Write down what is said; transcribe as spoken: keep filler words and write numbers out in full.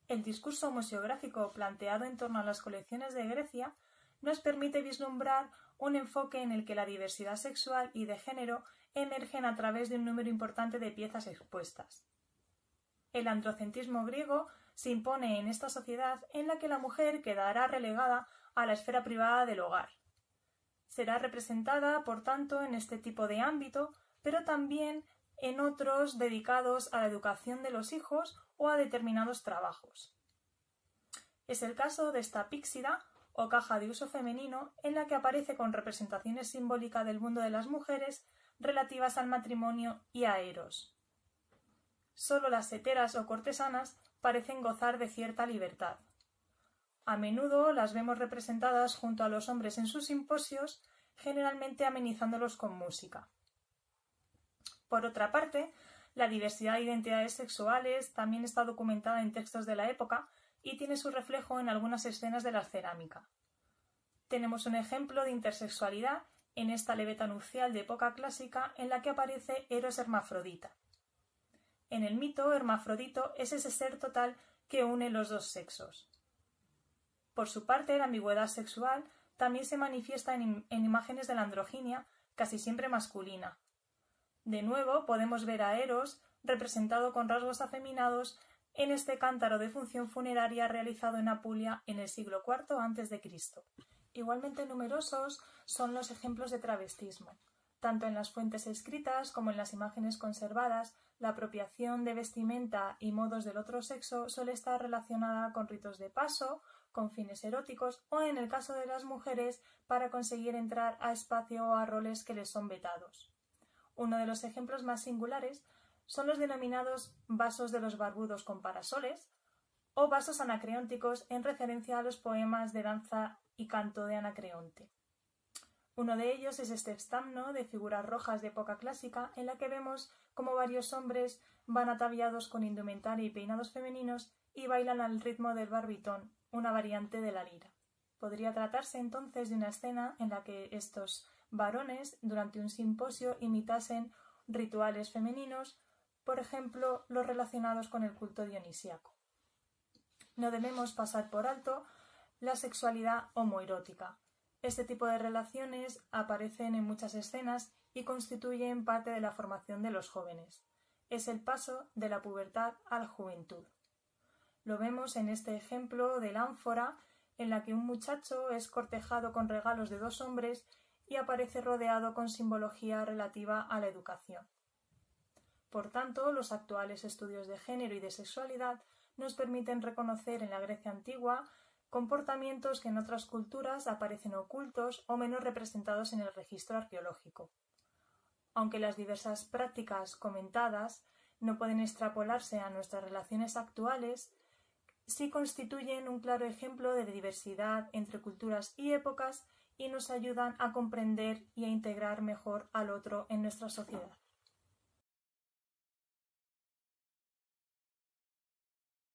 El discurso museográfico planteado en torno a las colecciones de Grecia nos permite vislumbrar un enfoque en el que la diversidad sexual y de género emergen a través de un número importante de piezas expuestas. El androcentrismo griego se impone en esta sociedad en la que la mujer quedará relegada a la esfera privada del hogar. Será representada, por tanto, en este tipo de ámbito, pero también en otros dedicados a la educación de los hijos o a determinados trabajos. Es el caso de esta píxida o caja de uso femenino en la que aparece con representaciones simbólicas del mundo de las mujeres relativas al matrimonio y a Eros. Solo las heteras o cortesanas parecen gozar de cierta libertad. A menudo las vemos representadas junto a los hombres en sus simposios, generalmente amenizándolos con música. Por otra parte, la diversidad de identidades sexuales también está documentada en textos de la época y tiene su reflejo en algunas escenas de la cerámica. Tenemos un ejemplo de intersexualidad en esta leveta nupcial de época clásica en la que aparece Eros hermafrodita. En el mito, Hermafrodito es ese ser total que une los dos sexos. Por su parte, la ambigüedad sexual también se manifiesta en, en imágenes de la androginia, casi siempre masculina. De nuevo, podemos ver a Eros representado con rasgos afeminados en este cántaro de función funeraria realizado en Apulia en el siglo cuarto antes de Cristo. Igualmente numerosos son los ejemplos de travestismo. Tanto en las fuentes escritas como en las imágenes conservadas, la apropiación de vestimenta y modos del otro sexo suele estar relacionada con ritos de paso, con fines eróticos o, en el caso de las mujeres, para conseguir entrar a espacio o a roles que les son vetados. Uno de los ejemplos más singulares son los denominados vasos de los barbudos con parasoles o vasos anacreónticos en referencia a los poemas de danza y canto de Anacreonte. Uno de ellos es este estamno de figuras rojas de época clásica en la que vemos cómo varios hombres van ataviados con indumentaria y peinados femeninos y bailan al ritmo del barbitón, una variante de la lira. Podría tratarse entonces de una escena en la que estos varones durante un simposio imitasen rituales femeninos, por ejemplo, los relacionados con el culto dionisíaco. No debemos pasar por alto la sexualidad homoerótica. Este tipo de relaciones aparecen en muchas escenas y constituyen parte de la formación de los jóvenes. Es el paso de la pubertad a la juventud. Lo vemos en este ejemplo del ánfora, en la que un muchacho es cortejado con regalos de dos hombres y aparece rodeado con simbología relativa a la educación. Por tanto, los actuales estudios de género y de sexualidad nos permiten reconocer en la Grecia antigua comportamientos que en otras culturas aparecen ocultos o menos representados en el registro arqueológico. Aunque las diversas prácticas comentadas no pueden extrapolarse a nuestras relaciones actuales, sí constituyen un claro ejemplo de diversidad entre culturas y épocas y nos ayudan a comprender y a integrar mejor al otro en nuestra sociedad.